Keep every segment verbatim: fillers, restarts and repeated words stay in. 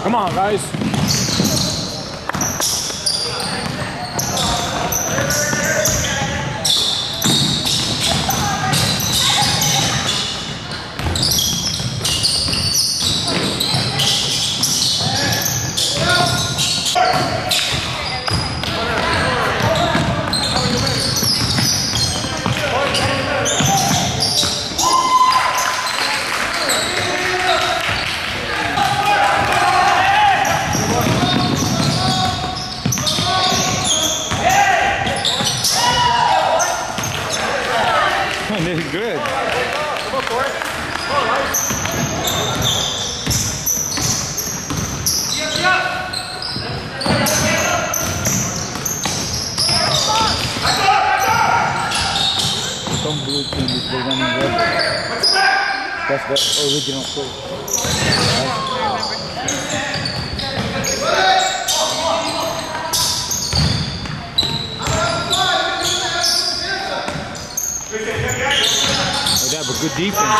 Come on, guys. This is good. Come on, Corey. Come on, guys. Some blue team is the running red. That's the original play. Oh, they have a good defense.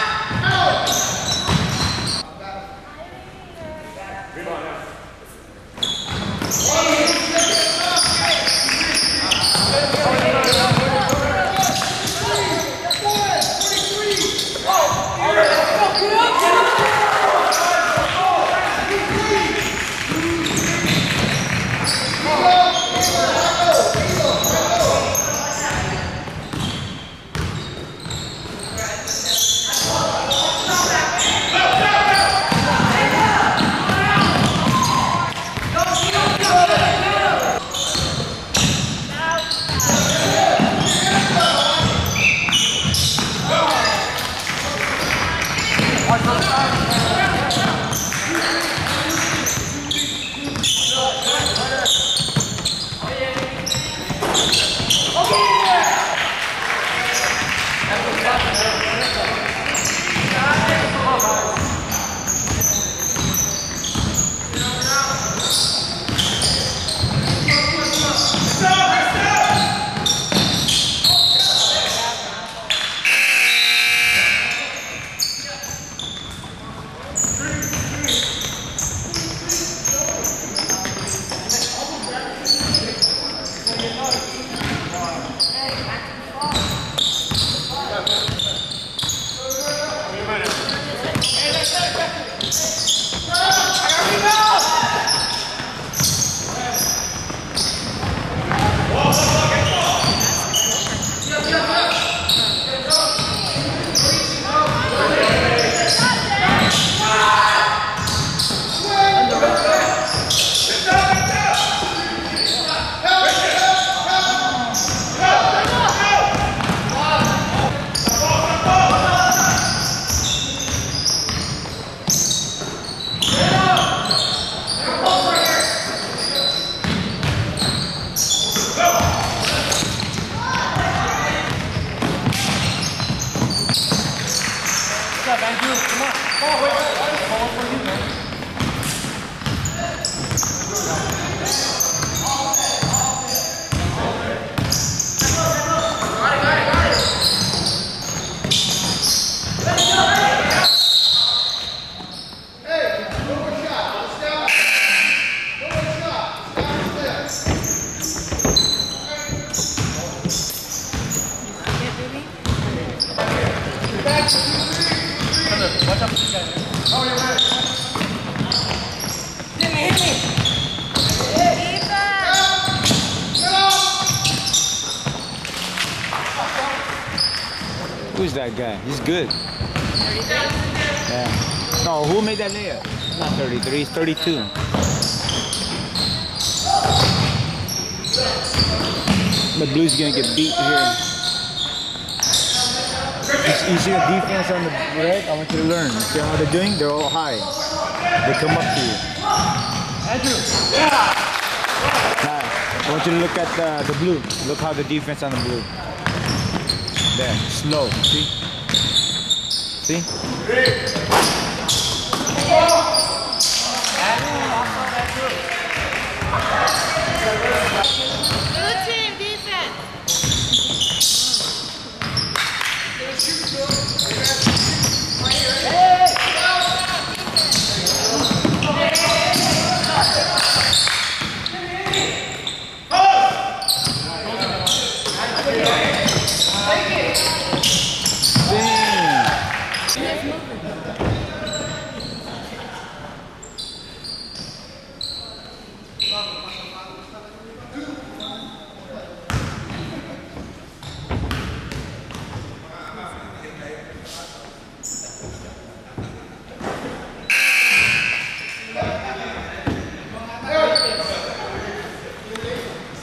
Who's that guy? He's good. Yeah. No, who made that layup? He's not thirty-three, he's thirty-two. The Blues gonna get beat here. You see the defense on the red? I want you to learn. See how they're doing? They're all high. They come up to you. Andrew. Yeah. Now, I want you to look at the, the blue. Look how the defense on the blue. There, slow. See? See? Good team defense. Hey!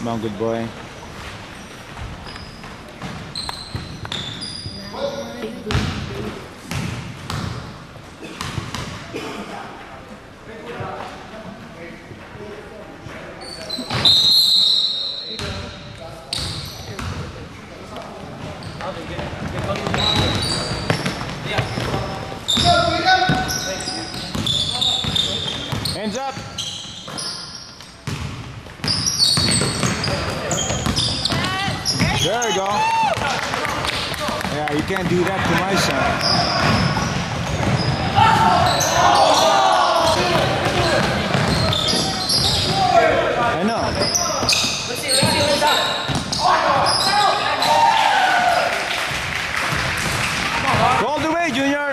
rebound, good boy. Hands up. There you go. Yeah, you can't do that to my son. I know. Go all the way, Junior.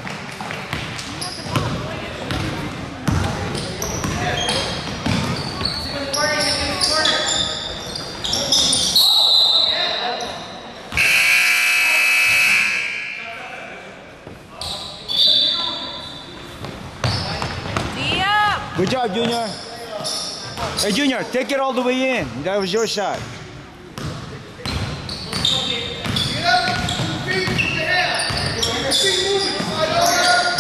Good job, Junior. Hey, Junior, take it all the way in. That was your shot. Get up, two feet, put your hand. Your feet moving.